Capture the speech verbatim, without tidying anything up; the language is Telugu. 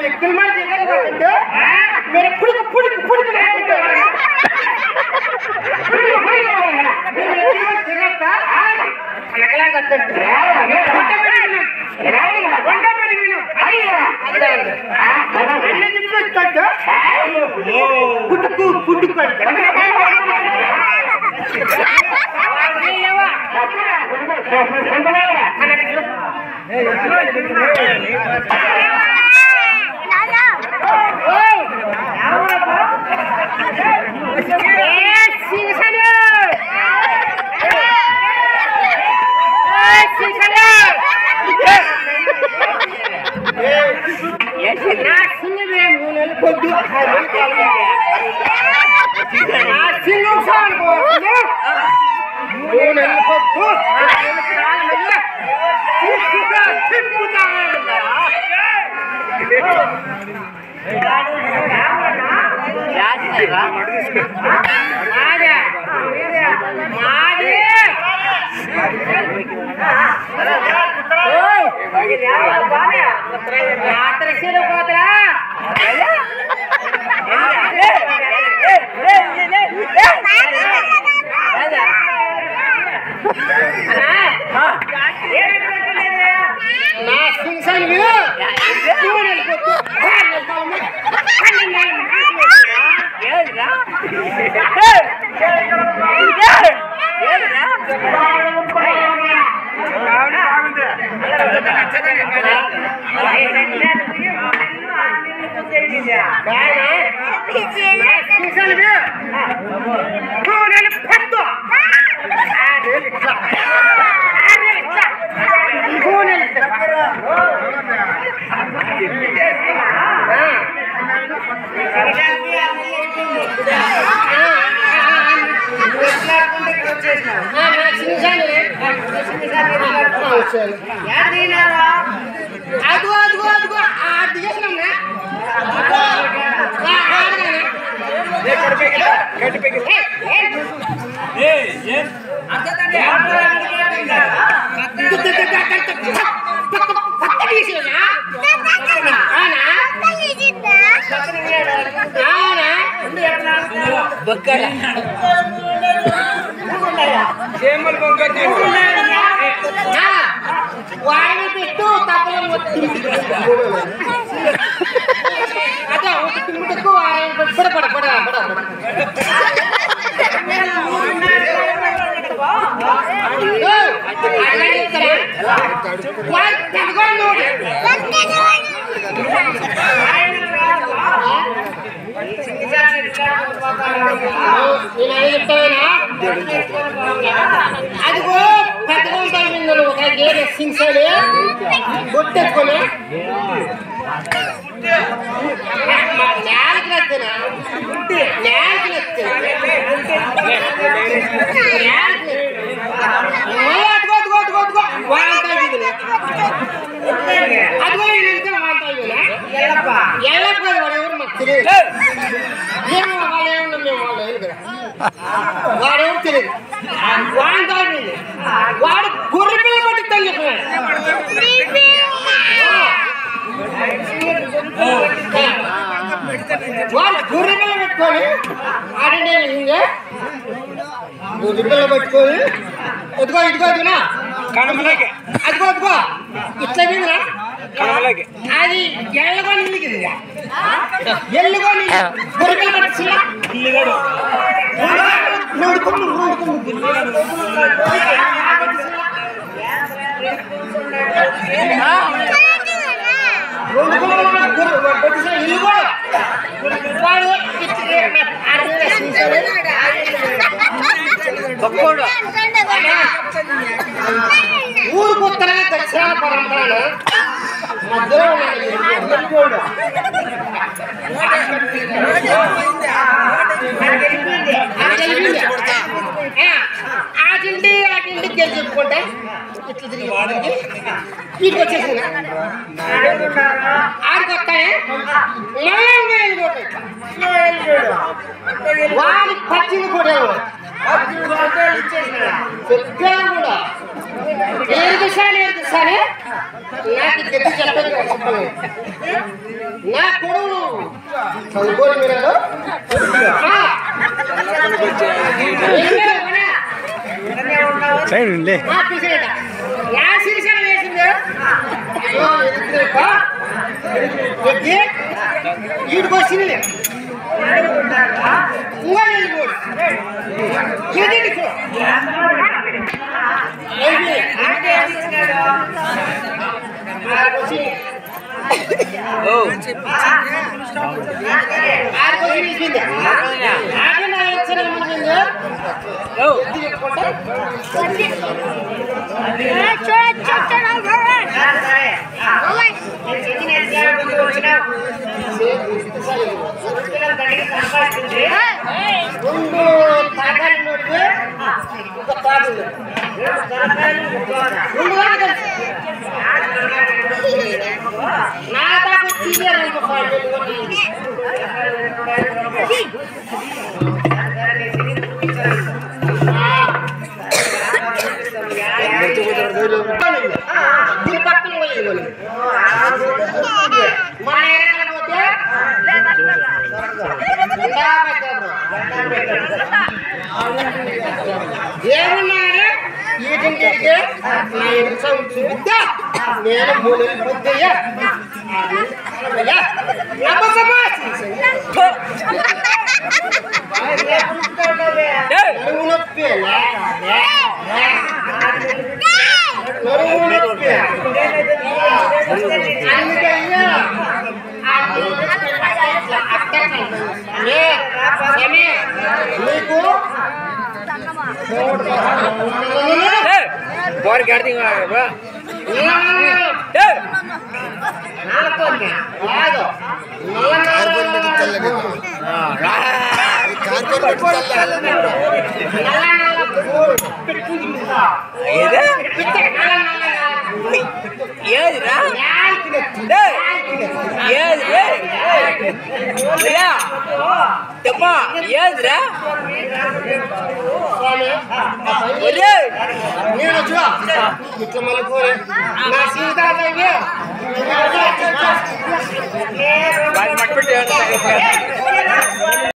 వ్యక్తుల మాట దిగలేదంటే మీరు పుడుకు పుడుకు పుడుకు తిరగక అనగలా కట్టండి పుట్టుకు పుట్టుకు అదిగో అదిగో అదిగో ఆడి చేసినా వాడిని పెట్టు తప్పల అదే ఒక తిమ్ముటకు పడ పడ పడ పడ అదిగో పెద్దగా నువ్వు ఒక గేదె సింగ్సాలి గుట్టెత్తుకొని నేలకి నచ్చేనా నేలకి నచ్చే అదిగో అదిగో అదిగో అదిగో వాంటాయి అదిగో ఎల్లప్ప ఎల్లప్ప వాడు ఎవరు మాకు తెలియదు ఏమో వాళ్ళు ఏమన్నా మేము వాళ్ళు ఏం కదా వాడేమో తెలియదు వాంటాయి వాడు గొర్రె పిల్ల పట్టిద్దని చెప్పినాడు వాడు గొర్రె పిల్ల పెట్టుకొని ఆడండి ఇంకే గొర్రె పిల్ల పెట్టుకొని ఎదుగో ఇదిగో ఇదినా కడమలకి అదిగో అదిగో ఇట్లా మీదరా కడమలకి అది ఎల్లగో నీళ్ళకి ఎల్లుగో నీళ్ళు గొర్రె పిల్ల పట్టి నోడుకుము నోడుకుము ఊరుకు ఉత్తర దక్షిణ పరంపరలో మధ్యలో ఆ తిండి ఆ తిండికి గెలిచి చెప్పుకుంటే ఇట్లా తిరిగి వీటికి వచ్చేసి ఆడికి వస్తాయి వాడి పచ్చింది కూడా చెప్పాను కూడా ఏడు దిశాలు ఏడు దిశాలు నాకు తెచ్చి చెప్పాను చెప్పాను నా కొడుకు చదువుకోని మీరు సైడ్ ఉండే వీటికి వచ్చింది ఏమన్నాడు ఈటింటికి నా ఎంత చూపిద్దా నేను మూడు బుద్ధయ్యా నరువు నొప్పి నరువు నొప్పి అందుకయ్యా నీకు బాడీ గాడి ఏదిరా చెప్పా ఏదిరా నేను వచ్చా ఇట్లా మళ్ళీ నా సీతా మట్టు